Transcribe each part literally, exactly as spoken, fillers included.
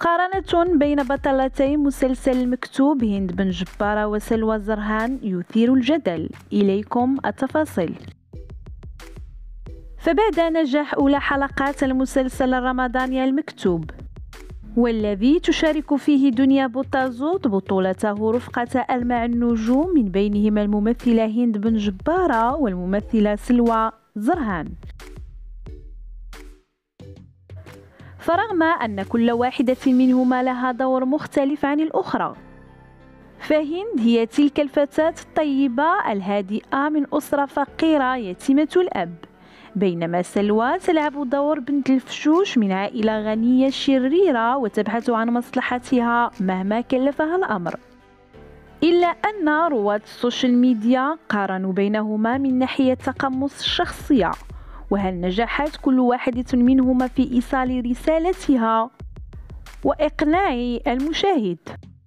مقارنة بين بطلتي مسلسل المكتوب هند بن جبارة وسلوى زرهان يثير الجدل. إليكم التفاصيل. فبعد نجاح أولى حلقات المسلسل الرمضاني المكتوب، والذي تشارك فيه دنيا بوتازوت بطولته رفقة ألمع النجوم من بينهما الممثلة هند بن جبارة والممثلة سلوى زرهان، فرغم أن كل واحدة منهما لها دور مختلف عن الأخرى، فهند هي تلك الفتاة الطيبة الهادئة من أسرة فقيرة يتيمة الأب، بينما سلوى تلعب دور بنت الفشوش من عائلة غنية شريرة وتبحث عن مصلحتها مهما كلفها الأمر. إلا أن رواد السوشيال ميديا قارنوا بينهما من ناحية تقمص الشخصية، وهل نجحت كل واحدة منهما في إيصال رسالتها وإقناع المشاهد.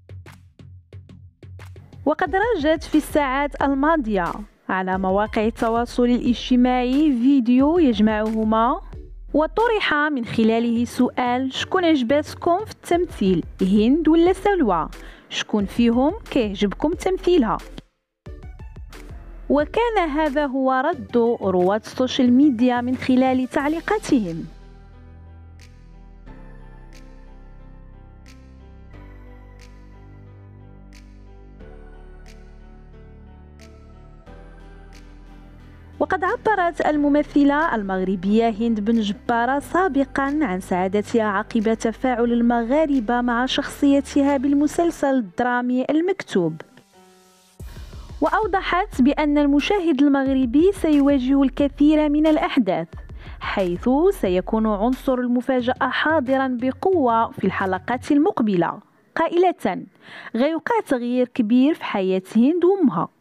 وقد رجت في الساعات الماضية على مواقع التواصل الاجتماعي فيديو يجمعهما، وطرح من خلاله سؤال: شكون عجبتكم في التمثيل، هند ولا سلوى؟ شكون فيهم كيعجبكم تمثيلها؟ وكان هذا هو رد رواد السوشيال ميديا من خلال تعليقاتهم. وقد عبرت الممثلة المغربية هند بن جبارة سابقا عن سعادتها عقب تفاعل المغاربة مع شخصيتها بالمسلسل الدرامي المكتوب، وأوضحت بأن المشاهد المغربي سيواجه الكثير من الأحداث، حيث سيكون عنصر المفاجأة حاضرا بقوة في الحلقات المقبلة، قائلة: غيوقع تغيير كبير في حياة هند وأمها.